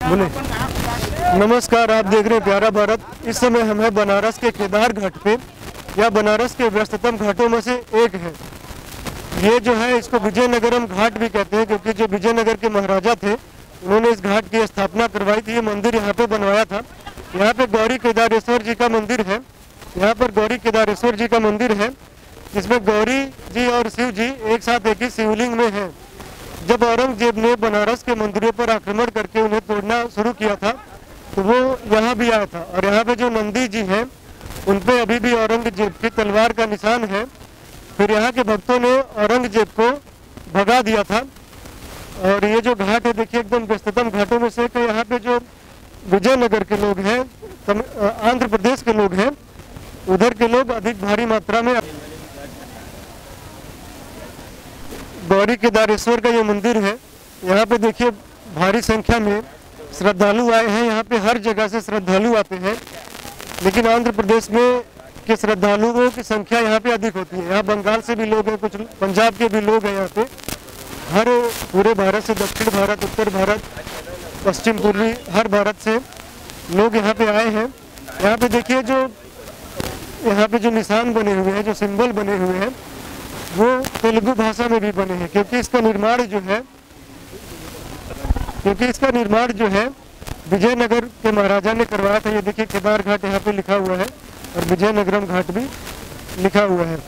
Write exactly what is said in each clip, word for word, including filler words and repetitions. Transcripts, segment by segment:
बोले नमस्कार, आप देख रहे हैं प्यारा भारत। इस समय हम है बनारस के केदार घाट पे, या बनारस के व्यस्ततम घाटों में से एक है। ये जो है इसको विजयनगरम घाट भी कहते हैं, क्योंकि जो विजयनगर के महाराजा थे उन्होंने इस घाट की स्थापना करवाई थी। ये मंदिर यहाँ पे बनवाया था। यहाँ पे गौरी केदारेश्वर जी का मंदिर है। यहाँ पर गौरी केदारेश्वर जी का मंदिर है, जिसमें गौरी जी और शिव जी एक साथ एक ही शिवलिंग में है। जब औरंगजेब ने बनारस के मंदिरों पर आक्रमण करके उन्हें तोड़ना शुरू किया था तो वो यहाँ भी आया था। और यहाँ पे जो नंदी जी हैं उन पे अभी भी औरंगजेब की तलवार का निशान है। फिर यहाँ के भक्तों ने औरंगजेब को भगा दिया था। और ये जो घाट है देखिए, एकदम व्यस्ततम घाटों में से एक है। यहाँ पे जो विजयनगर के लोग हैं, आंध्र प्रदेश के लोग हैं, उधर के लोग अधिक भारी मात्रा में। गौरी केदारेश्वर का ये मंदिर है। यहाँ पे देखिए भारी संख्या में श्रद्धालु आए हैं। यहाँ पे हर जगह से श्रद्धालु आते हैं, लेकिन आंध्र प्रदेश में के श्रद्धालुओं की संख्या यहाँ पे अधिक होती है। यहाँ बंगाल से भी लोग हैं, कुछ पंजाब के भी लोग हैं। यहाँ पे हर पूरे भारत से, दक्षिण भारत, उत्तर भारत, पश्चिम पूर्वी, हर भारत से लोग यहाँ पे आए हैं। यहाँ पे देखिए जो यहाँ पे जो निशान बने हुए हैं, जो सिंबल बने हुए हैं, वो तेलुगु भाषा में भी बने हैं, क्योंकि इसका निर्माण जो है क्योंकि इसका निर्माण जो है विजयनगर के महाराजा ने करवाया था। ये देखिए केदार घाट यहाँ पे लिखा हुआ है और विजयनगरम घाट भी लिखा हुआ है।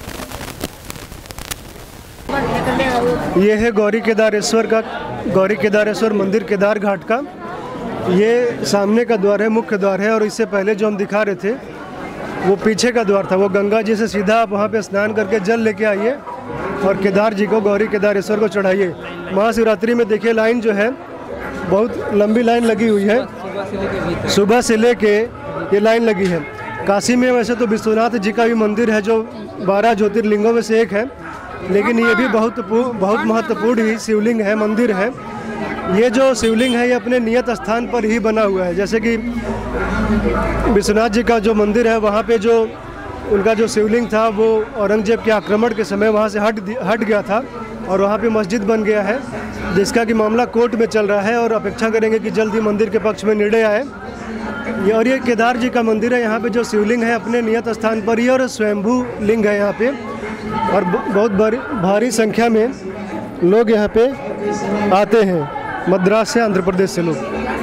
ये है गौरी केदारेश्वर का गौरी केदारेश्वर मंदिर केदार घाट का। ये सामने का द्वार है, मुख्य द्वार है। और इससे पहले जो हम दिखा रहे थे वो पीछे का द्वार था। वो गंगा जी से सीधा आप वहाँ पे स्नान करके जल लेके आइए और केदार जी को, गौरी केदारेश्वर को चढ़ाइए। महाशिवरात्रि में देखिए लाइन जो है बहुत लंबी लाइन लगी हुई है, सुबह से लेके ये लाइन लगी है। काशी में वैसे तो विश्वनाथ जी का भी मंदिर है जो बारह ज्योतिर्लिंगों में से एक है, लेकिन ये भी बहुत बहुत महत्वपूर्ण ही शिवलिंग है, मंदिर है। ये जो शिवलिंग है ये अपने नियत स्थान पर ही बना हुआ है। जैसे कि विश्वनाथ जी का जो मंदिर है वहाँ पे जो उनका जो शिवलिंग था वो औरंगजेब के आक्रमण के समय वहाँ से हट हट गया था और वहाँ पे मस्जिद बन गया है, जिसका कि मामला कोर्ट में चल रहा है और अपेक्षा करेंगे कि जल्द ही मंदिर के पक्ष में निर्णय आए। ये और ये केदार जी का मंदिर है। यहाँ पे जो शिवलिंग है अपने नियत स्थान पर ही, और स्वयंभू लिंग है यहाँ पे। और बहुत भारी संख्या में लोग यहाँ पे आते हैं, मद्रास से, आंध्र प्रदेश से लोग।